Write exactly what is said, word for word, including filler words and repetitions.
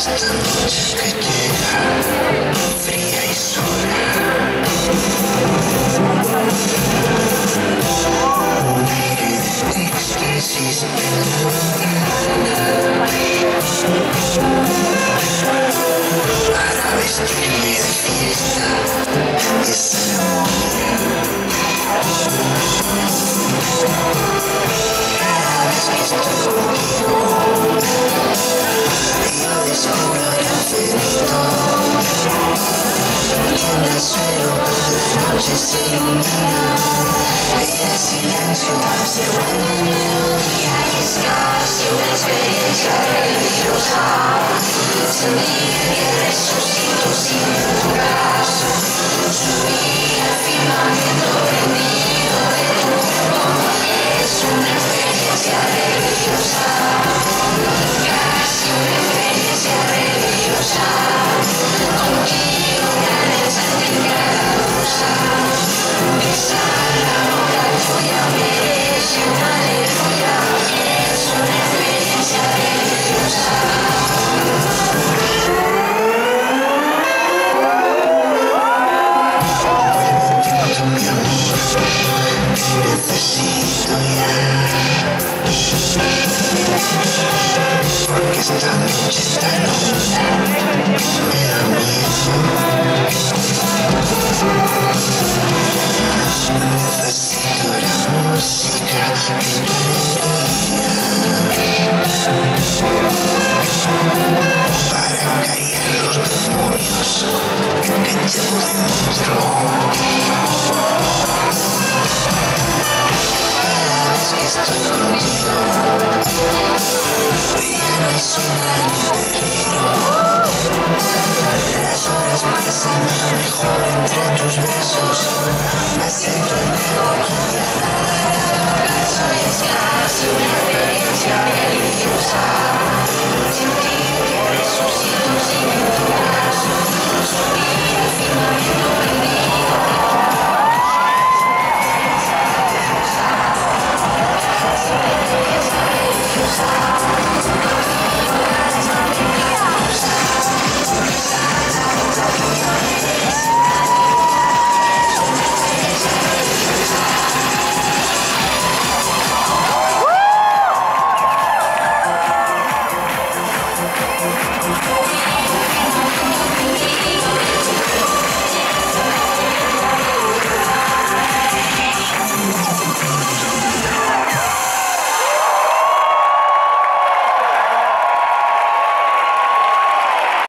esta noche que llega, fría y sola. Un aire de éxtasis para vestirme de fiesta esa locura. Cada vez que estoy contigo yo descubro el infinito y en el suelo la noche se ilumina y el silencio se vuelve melodía y es casi una experiencia religiosa. Sentí que resucito sin tu brazo, subí al firmamento prendido de tu cuerpo, es una experiencia religiosa, casi una experiencia religiosa, contigo gané santificada rosa, besar la boca tuya merece una aleluya, es una experiencia religiosa. Mi amor, te necesito ya, porque esta noche, esta noche